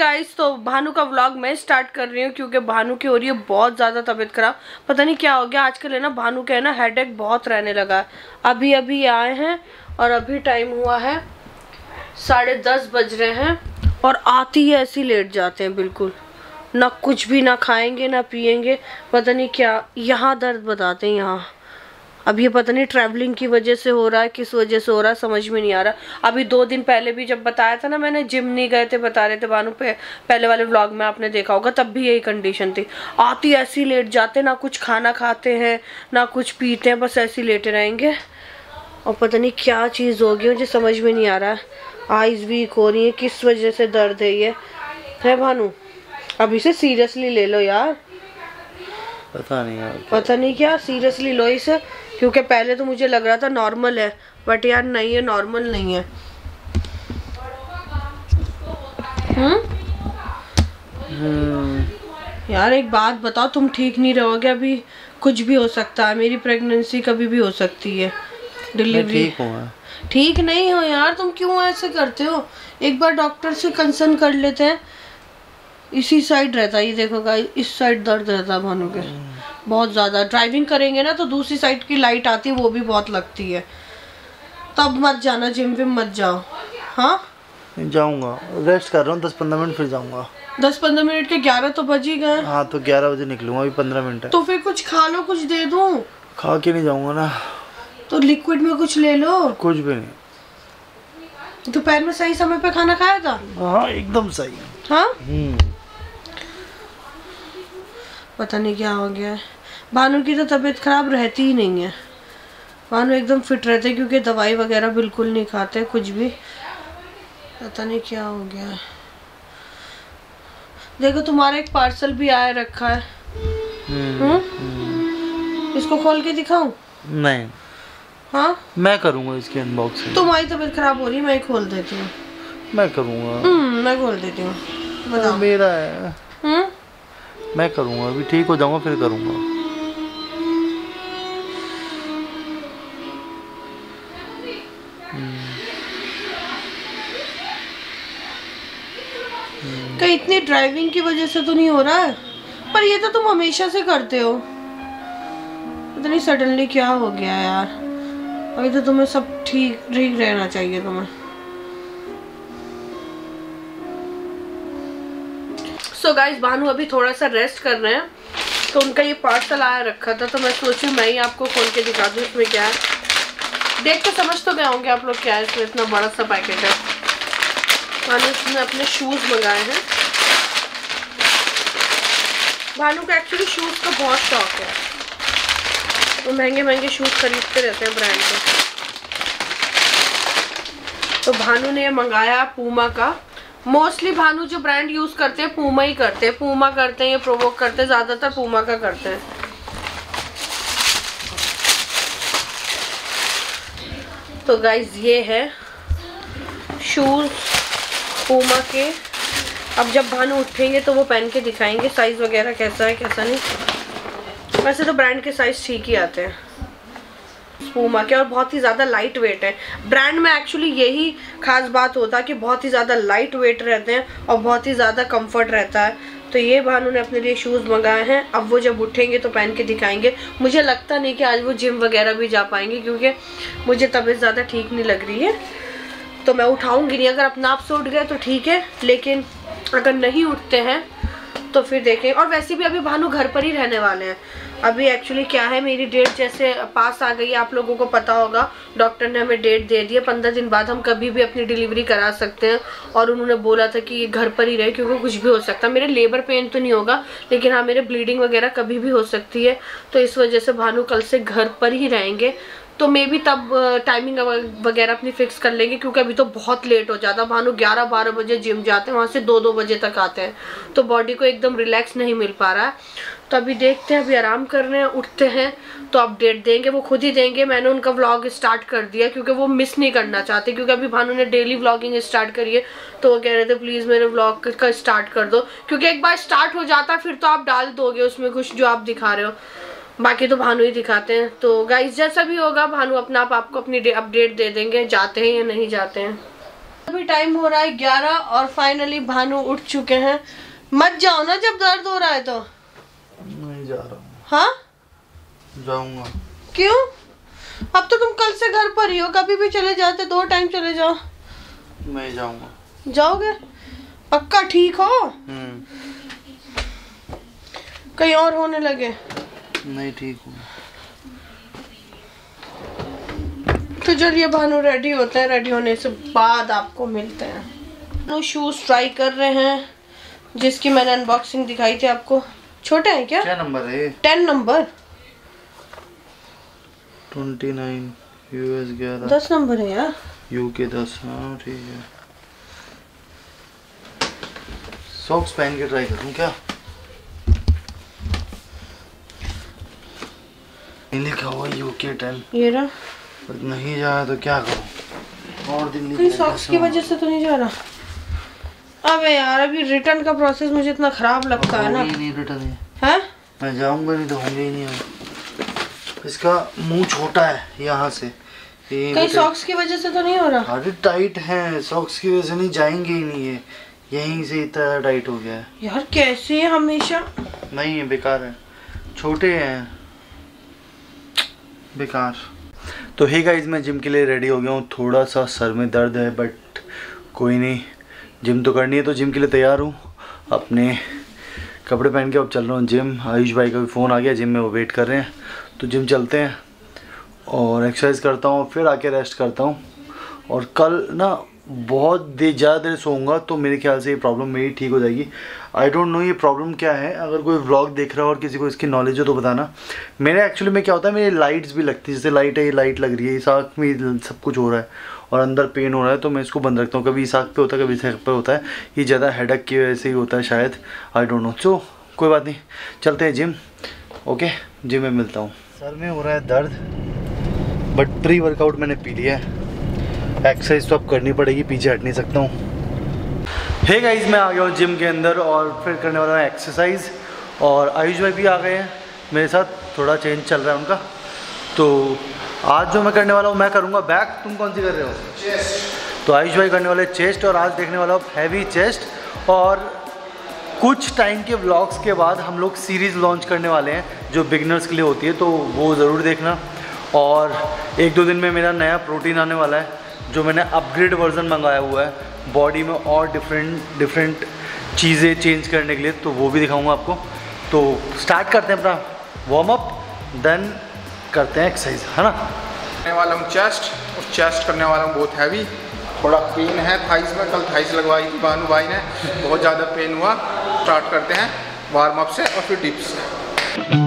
Guys, तो भानु का vlog मैं स्टार्ट कर रही हूँ क्योंकि भानु की हो रही है बहुत ज़्यादा तबीयत खराब। पता नहीं क्या हो गया आजकल, है ना, भानु का है ना हेडेक बहुत रहने लगा है। अभी अभी आए हैं और अभी टाइम हुआ है 10:30 बज रहे हैं और आती ही ऐसे लेट जाते हैं, बिल्कुल ना कुछ भी ना खाएंगे ना पिएंगे। पता नहीं क्या यहाँ दर्द बताते हैं यहाँ। अब ये पता नहीं ट्रैवलिंग की वजह से हो रहा है, किस वजह से हो रहा है समझ में नहीं आ रहा। अभी 2 दिन पहले भी जब बताया था ना मैंने, जिम नहीं गए थे बता रहे थे भानु पे, पहले वाले व्लॉग में आपने देखा होगा, तब भी यही कंडीशन थी। आती ऐसी लेट जाते, ना कुछ खाना खाते हैं ना कुछ पीते हैं, बस ऐसे लेटे रहेंगे। और पता नहीं क्या चीज़ होगी मुझे समझ में नहीं आ रहा है। आइज वीक हो रही है, किस वजह से दर्द है ये, है भानु? अब इसे सीरियसली ले लो यार। पता नहीं यार, पता नहीं क्या, सीरियसली लो इसे, क्योंकि पहले तो मुझे लग रहा था नॉर्मल है, बट यार नहीं है, नॉर्मल नहीं है। यार एक बात बताओ, तुम ठीक नहीं रहोगे अभी, कुछ भी हो सकता है, मेरी प्रेगनेंसी कभी भी हो सकती है, डिलीवरी। ठीक नहीं हो यार, तुम क्यों ऐसे करते हो? एक बार डॉक्टर से कंसर्न कर लेते हैं। इसी साइड रहता है, ये देखो गाइस, इस साइड दर्द रहता है भानु के बहुत ज़्यादा। ड्राइविंग करेंगे ना तो दूसरी साइड की लाइट आती है, वो भी बहुत लगती है। तब मत जाना, जिम विम मत जाओ। हाँ जाऊंगा, रेस्ट कर रहा हूँ 10-15 मिनट, फिर जाऊंगा। 10-15 मिनट के 11 तो बज ही गए। हाँ तो 11 बजे निकलूंगा, अभी 15 मिनट है। तो फिर कुछ खा लो, कुछ दे दूँ? खा के नहीं जाऊंगा ना। तो लिक्विड में कुछ ले लो। कुछ भी नहीं। दोपहर में सही समय पे खाना खाया था? हाँ एकदम सही। हाँ पता नहीं क्या हो गया है। भानु की तो तबीयत खराब रहती ही नहीं है, भानु एकदम फिट रहते हैं क्योंकि दवाई वगैरह बिल्कुल नहीं खाते कुछ भी। पता नहीं क्या हो गया है। देखो तुम्हारा एक पार्सल भी आया रखा है। इसको खोल के दिखाऊं? नहीं। हाँ मैं करूँगा इसकी अनबॉक्सिंग। तुम्हारी तबीयत खराब हो रही है, मैं खोल देती हूँ। मैं करूँगा। मैं खोल देती हूँ, बताओ। मेरा है। मैं करूँगा, अभी ठीक हो जाऊँगा फिर करूँगा। कहीं इतनी ड्राइविंग की वजह से तो नहीं हो रहा है? पर ये तो तुम हमेशा से करते हो, पता नहीं सडनली क्या हो गया यार। अभी तो तुम्हें सब ठीक ठीक रहना चाहिए तुम्हें। सो गाइस, भानु अभी थोड़ा सा रेस्ट कर रहे हैं, तो उनका ये पार्सल आया रखा था, तो मैं सोची मैं ही आपको खोल के दिखा दूँ इसमें क्या है। देख के समझ तो गए होंगे आप लोग क्या है इसमें, इतना बड़ा सा पैकेट है। भानु इसमें अपने शूज मंगाए हैं। भानु को एक्चुअली शूज का बहुत शौक है, वो महंगे महंगे शूज खरीदते रहते हैं ब्रांड के। तो भानु ने मंगाया पूमा का। मोस्टली भानु जो ब्रांड यूज करते हैं पूमा ही करते हैं, पूमा करते हैं या प्रोवोक करते हैं, ज्यादातर पूमा का करते हैं। तो गाइज ये है शूज पूमा के। अब जब भानु उठेंगे तो वो पहन के दिखाएंगे साइज वगैरह कैसा है कैसा नहीं। वैसे तो ब्रांड के साइज ठीक ही आते हैं पूमा के, और बहुत ही ज़्यादा लाइट वेट है। ब्रांड में एक्चुअली यही खास बात होता है कि बहुत ही ज़्यादा लाइट वेट रहते हैं और बहुत ही ज़्यादा कंफर्ट रहता है। तो ये भानु ने अपने लिए शूज़ मंगाए हैं, अब वो जब उठेंगे तो पहन के दिखाएंगे। मुझे लगता नहीं कि आज वो जिम वगैरह भी जा पाएंगे क्योंकि मुझे तबीयत ज़्यादा ठीक नहीं लग रही है, तो मैं उठाऊँगी नहीं। अगर अपना आप से उठ गए तो ठीक है, लेकिन अगर नहीं उठते हैं तो फिर देखें। और वैसे भी अभी भानु घर पर ही रहने वाले हैं। अभी एक्चुअली क्या है, मेरी डेट जैसे पास आ गई, आप लोगों को पता होगा, डॉक्टर ने हमें डेट दे दी है 15 दिन बाद हम कभी भी अपनी डिलीवरी करा सकते हैं। और उन्होंने बोला था कि ये घर पर ही रहे क्योंकि कुछ भी हो सकता है। मेरे लेबर पेन तो नहीं होगा, लेकिन हाँ मेरे ब्लीडिंग वगैरह कभी भी हो सकती है, तो इस वजह से भानु कल से घर पर ही रहेंगे। तो मे भी तब टाइमिंग वगैरह अपनी फिक्स कर लेंगे, क्योंकि अभी तो बहुत लेट हो जाता है। भानु 11-12 बजे जिम जाते हैं, वहाँ से 2-2 बजे तक आते हैं, तो बॉडी को एकदम रिलैक्स नहीं मिल पा रहा है। तो अभी देखते हैं, अभी आराम कर रहे हैं, उठते हैं तो अपडेट देंगे, वो खुद ही देंगे। मैंने उनका व्लॉग स्टार्ट कर दिया क्योंकि वो मिस नहीं करना चाहते, क्योंकि अभी भानु ने डेली व्लॉगिंग स्टार्ट करी है, तो वो कह रहे थे प्लीज़ मेरे व्लॉग का स्टार्ट कर दो, क्योंकि एक बार स्टार्ट हो जाता है फिर तो आप डाल दोगे उसमें कुछ जो आप दिखा रहे हो, बाकी तो भानु ही दिखाते हैं। तो गाइस जैसा भी होगा भानु अपना आप आपको अपनी अपडेट दे देंगे, जाते हैं या नहीं जाते हैं। अभी टाइम हो रहा है 11 और फाइनली भानु उठ चुके हैं। मत जाओ ना जब दर्द हो रहा है तो। नहीं जा रहा हूँ। हाँ जाऊंगा। क्यों? अब तो तुम कल से घर पर ही हो, कभी भी चले जाते, 2 टाइम चले जाओ। मैं जाऊंगा। जाओगे? पक्का ठीक हो? कहीं और होने लगे? नहीं, ठीक हूँ। तो चलिए भानु रेडी होते हैं, रेडी होने से बाद आपको मिलते हैं। भानु शूज ट्राई कर रहे हैं जिसकी मैंने अनबॉक्सिंग दिखाई थी आपको। छोटे हैं क्या? क्या नंबर है? 10 नंबर। 29 US 11। 10 नंबर है यार। UK 10। हाँ ठीक है। सॉक्स पहन के ट्राई करूँ क्या? लिखा हुआ UK 10। ये रहा। पर नहीं जा रहा तो क्या करूँ? और दिन कहीं सॉक्स की वजह से तो नहीं जा रहा? अबे यार अभी रिटर्न का प्रोसेस मुझे इतना खराब लगता है ना। नहीं रिटर्न है? मैं जाऊंगा नहीं तो होंगे ही नहीं। इसका मुंह छोटा है यहाँ से। कहीं सॉक्स की वजह से तो नहीं हो रहा? अरे टाइट है, सॉक्स की वजह से नहीं, जाएंगे ही नहीं है, यहीं से इतना टाइट हो गया है। यार कैसे है हमेशा? नहीं है, बेकार है, छोटे हैं, बेकार। तो हे गाइस, मैं जिम के लिए रेडी हो गया हूँ। थोड़ा सा सर में दर्द है बट कोई नहीं, जिम तो करनी है तो जिम के लिए तैयार हूँ। अपने कपड़े पहन के अब चल रहा हूँ जिम। आयुष भाई का भी फ़ोन आ गया, जिम में वो वेट कर रहे हैं, तो जिम चलते हैं और एक्सरसाइज करता हूँ, फिर आके रेस्ट करता हूँ। और कल ना बहुत ज़्यादा देर सोऊंगा तो मेरे ख्याल से ये प्रॉब्लम मेरी ठीक हो जाएगी। आई डोंट नो ये प्रॉब्लम क्या है। अगर कोई व्लॉग देख रहा हो और किसी को इसकी नॉलेज हो तो बताना। मेरे एक्चुअली में क्या होता है, मेरी लाइट्स भी लगती है, जैसे लाइट है, ये लाइट लग रही है, इस आँख में सब कुछ हो रहा है और अंदर पेन हो रहा है, तो मैं इसको बंद रखता हूँ। कभी इस आँख पे होता है, कभी इस आँख पे होता है। ये ज़्यादा हेडेक की वजह से ही होता है शायद, आई डोंट नो। सो कोई बात नहीं, चलते हैं जिम। ओके, जिम में मिलता हूँ। सर में हो रहा है दर्द बट प्री वर्कआउट मैंने पी लिया है। एक्सरसाइज तो अब करनी पड़ेगी, पीछे हट नहीं सकता हूँ। हे गाइस, मैं आ गया हूँ जिम के अंदर और फिर करने वाला हूँ एक्सरसाइज। और आयुष भाई भी आ गए हैं मेरे साथ, थोड़ा चेंज चल रहा है उनका। तो आज जो मैं करने वाला हूँ, मैं करूँगा बैक। तुम कौन सी कर रहे हो? चेस्ट। तो आयुष भाई करने वाले चेस्ट और आज देखने वाला हूँ हैवी चेस्ट। और कुछ टाइम के व्लॉग्स के बाद हम लोग सीरीज़ लॉन्च करने वाले हैं जो बिगिनर्स के लिए होती है, तो वो ज़रूर देखना। और 1-2 दिन में मेरा नया प्रोटीन आने वाला है जो मैंने अपग्रेड वर्जन मंगाया हुआ है बॉडी में और डिफरेंट चीज़ें चेंज करने के लिए, तो वो भी दिखाऊंगा आपको। तो स्टार्ट करते हैं अपना वार्म अप, देन करते हैं एक्सरसाइज, है ना। करने वाला हूँ चेस्ट, और चेस्ट करने वाला हूँ बहुत हैवी। थोड़ा पेन है थाइस में, कल थाइस लगवाई थी भानु भाई ने, बहुत ज़्यादा पेन हुआ। स्टार्ट करते हैं वार्म अप से और फिर डिप्स से।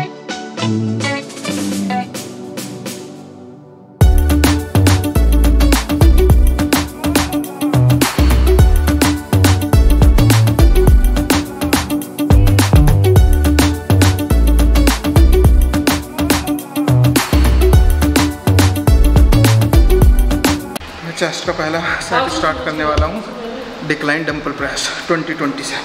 चेस्ट का पहला सेट स्टार्ट करने वाला हूँ, डिक्लाइन डंपल प्रेस 20-20 से।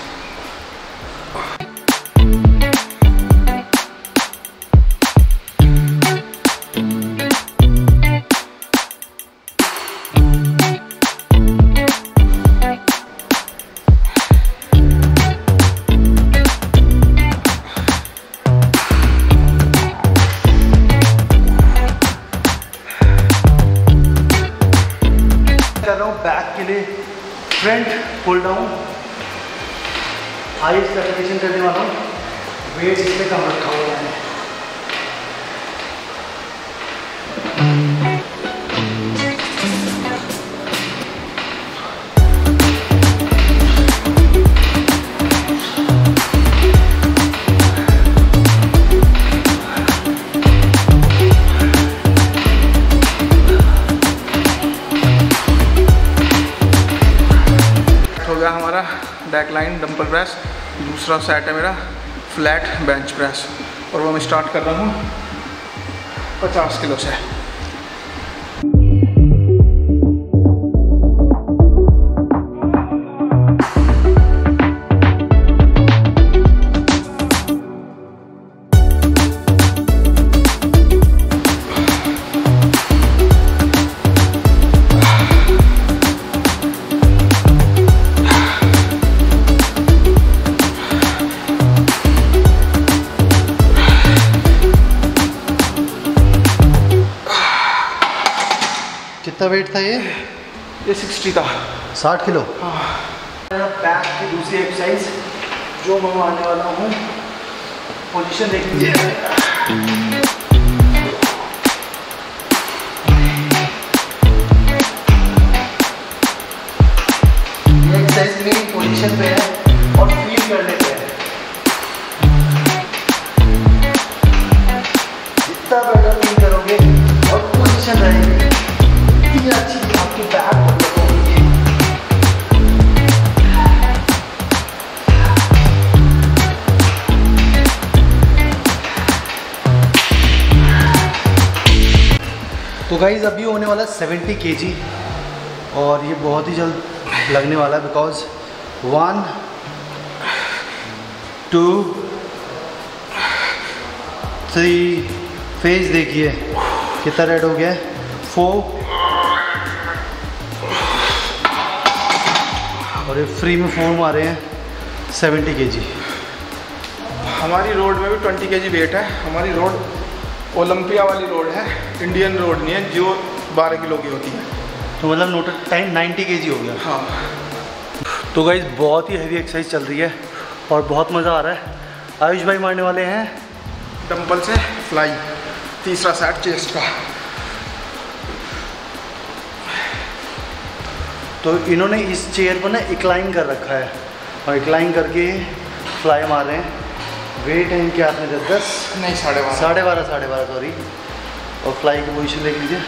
कर रहा हूँ बैक के लिए front pull down, highest repetition करने वाला हूँ। वेट इस पे कम रखा हुआ है। हमारा बैकलाइन डंपल प्रेस। दूसरा सेट है मेरा फ्लैट बेंच प्रेस, और वो मैं स्टार्ट कर रहा हूँ 50 किलो से। कितना वेट था ये 60 था। 60 किलो। हाँ। बैक की दूसरी एक्सरसाइज जो मैं आने वाला हूँ, पोजीशन देख लीजिए। ये एक्सरसाइज मेरी पोजीशन पे है और फील करने पे है। जितना बेटर फील करोगे और पोजीशन रहेगी इतनी अच्छी आपकी बैक तो गाइज़ अभी होने वाला 70 kg और ये बहुत ही जल्द लगने वाला है बिकॉज 1 2 3 फेज देखिए कितना रेड हो गया, 4 और ये फ्री में 4 मारे हैं 70 kg। हमारी रोड में भी 20 kg वेट है। हमारी रोड ओलंपिया वाली रोड है, इंडियन रोड नहीं है जो 12 किलो की होती है। तो मतलब नोट टाइम 90 kg हो गया। हाँ। तो गाइस बहुत ही हैवी एक्सरसाइज चल रही है और बहुत मज़ा आ रहा है। आयुष भाई मारने वाले हैं डंबल से फ्लाई, तीसरा सेट चेस्ट का। तो इन्होंने इस चेयर को ना इंक्लाइन कर रखा है और इंक्लाइन करके फ्लाई मार रहे हैं। वेट है इनके हाथ में 10 नहीं 12.5 सॉरी। और फ्लाई की पोजीशन देख लीजिए।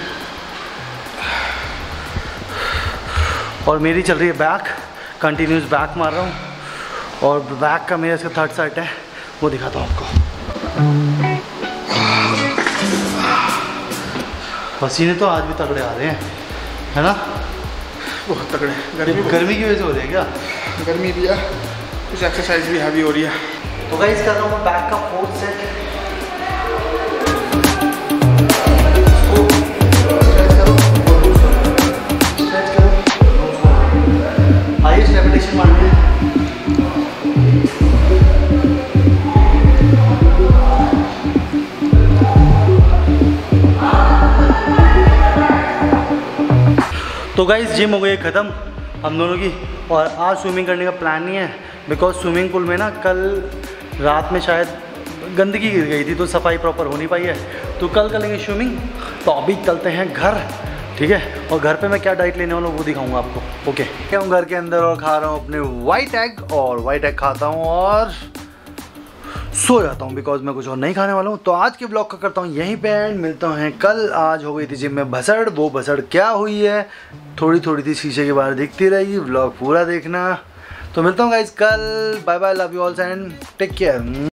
और मेरी चल रही है बैक, कंटिन्यूस बैक मार रहा हूँ और बैक का मेरा इसका थर्ड सेट है, वो दिखाता हूँ आपको। पसीने तो आज भी तगड़े आ रहे हैं, है ना? बहुत तगड़े। गर्मी की वजह से हो रही है क्या? गर्मी भी है, कुछ एक्सरसाइज भी हैवी हो रही है। तो गाइस कर रहा हूँ मैं बैक का 4th सेट। हाईएस्ट रेपिटेशन मारनी है। तो गाइस जिम हो गई ख़त्म हम दोनों की और आज स्विमिंग करने का प्लान नहीं है बिकॉज स्विमिंग पूल में ना कल रात में शायद गंदगी गिर गई थी तो सफाई प्रॉपर हो नहीं पाई है, तो कल करेंगे स्विमिंग। तो अभी चलते हैं घर, ठीक है? और घर पे मैं क्या डाइट लेने वाला हूँ वो दिखाऊंगा आपको। ओके, क्या हूँ घर के अंदर और खा रहा हूँ अपने वाइट एग, और वाइट एग खाता हूँ और सो जाता हूँ बिकॉज मैं कुछ और नहीं खाने वाला हूँ। तो आज के ब्लॉग का करता हूँ यहीं पे एंड, मिलता हैं कल। आज हो गई थी जिम में भसड़, वो भसड़ क्या हुई है थोड़ी थोड़ी सी शीशे के बाहर दिखती रहेगी, ब्लॉग पूरा देखना। तो मिलता हूँ गाइस कल, bye bye, love you all and take care.